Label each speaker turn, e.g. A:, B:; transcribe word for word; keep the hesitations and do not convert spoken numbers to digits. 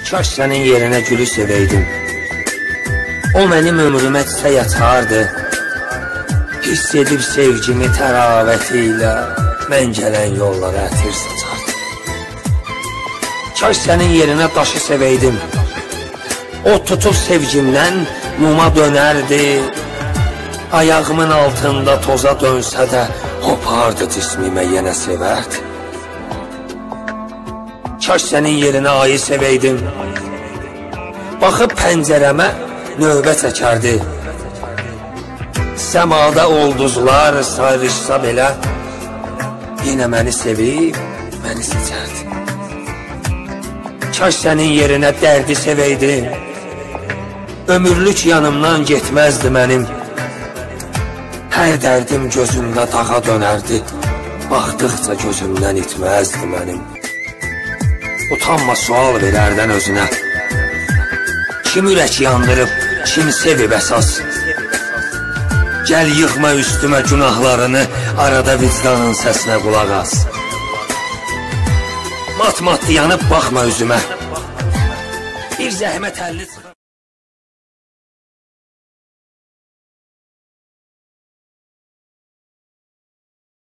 A: Kaş sənin yerinə gülü sevəydim. O mənim ömrümə çiçək açardı. Hiss edib sevgimi təravəti ilə mən gələn yollara ətir saçardı. Kaş sənin yerinə daşı sevəydim. O tutub sevgimdən muma dönərdi. Ayağımın altında toza dönsə də hopardı cismimə yenə sevərdi. Kaş sənin yerinə ayı sevəydim. Baxıb pəncərəmə növbə çəkərdi. Səmada ulduzlar sayrışsa belə yenə məni sevib, məni seçərdi. Kaş sənin yerinə dərdi sevəydim. Ömürlük yanımdan getməzdi mənim. Hər dərdim gözümdə dağa dönərdi. Baxdıqca gözümdən itməzdi mənim. Utanma sual verərdən özünə. Kim ürək yandırıb, kim sevib əsas. Gəl yıxma üstümə günahlarını, arada vicdanın səsinə qulaq as. Mat-mat yanıb baxma üzümə. Bir zəhmət əlli çıxar.